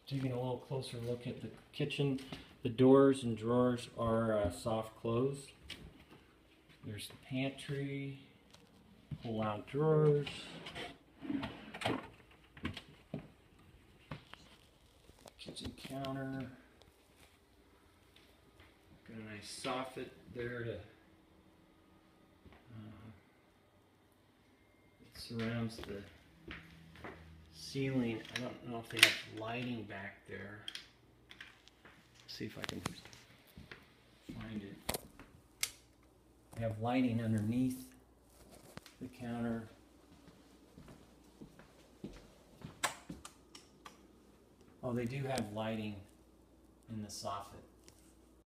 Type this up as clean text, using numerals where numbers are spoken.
taking a little closer look at the kitchen. The doors and drawers are soft close. There's the pantry, pull-out drawers. Kitchen counter. Got a nice soffit there to it surrounds the ceiling. I don't know if they have lighting back there. Let's see if I can find it. They have lighting underneath the counter. Oh, they do have lighting in the soffit.